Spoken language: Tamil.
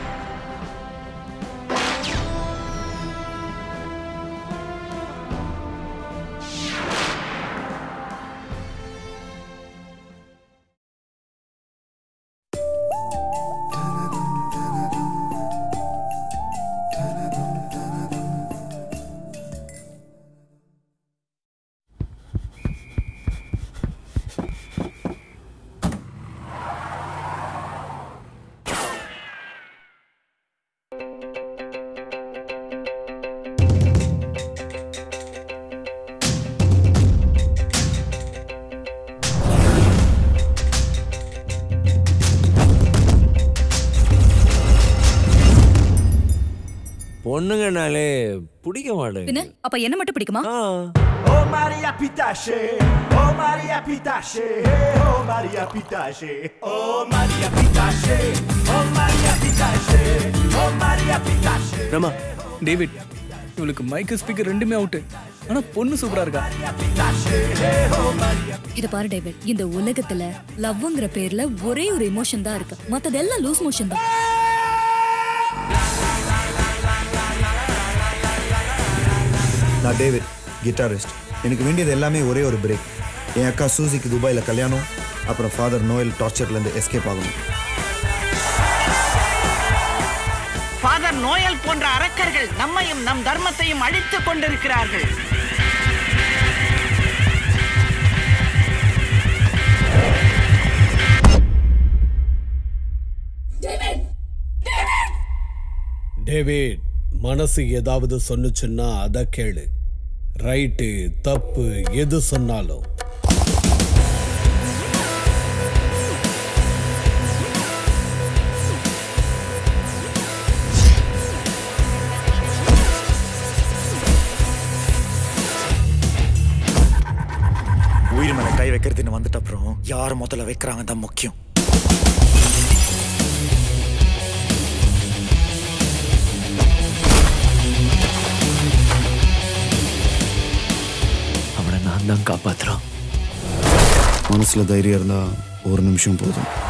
பொண்ணுங்கனாலே பிடிக்க மாட்டேங்குது. அப்ப என்ன மட்டும் பிடிக்குமா? ஓ மாரியா பிதாஷே, ஓ மாரியா பிதாஷே, ஓ மாரியா பிதாஷே, ஓ மாரியா பிதாஷே, ஓ மாரியா பிதாஷே, ஓ மாரியா பிதாஷே. ரமா, டேவிட், இவளுக்கு மைக் ஸ்பீக்கர் ரெண்டுமே அவுட். ஆனா பொண்ணு சூப்பரா இருக்கா. இத பாரு டேவிட், இந்த உலகத்துல லவ்ங்கிற பேர்ல ஒரே ஒரு எமோஷன் தான் இருக்கு. மத்ததெல்லாம் லூஸ் மோஷன் தான். நான் டேவிட், கிட்டாரிஸ்ட். எனக்கு வேண்டியது எல்லாமே ஒரே ஒரு பிரேக். என் அக்கா சூசிக்கு துபாயில் கல்யாணம், அப்புறம் ஃபாதர் நோயல் டார்ச்சர்லேருந்து எஸ்கேப் ஆகணும். ஃபாதர் நோயல் போன்ற அரக்கர்கள் நம்மையும் நம் தர்மத்தையும் அழித்துக் கொண்டிருக்கிறார்கள். டேவிட், மனசு ஏதாவது சொன்னுச்சுன்னா அதை கேளு. ரைட்டு தப்பு எது சொன்னாலும். உயிர் மேல கை வைக்கிறதுன்னு வந்துட்ட அப்புறம் யார் முதல்ல வைக்கிறாங்க தான் முக்கியம். அவனை நான் தான் காப்பாத்துறான். மனசுல தைரியம் இருந்தா ஒரு நிமிஷம் போதும்.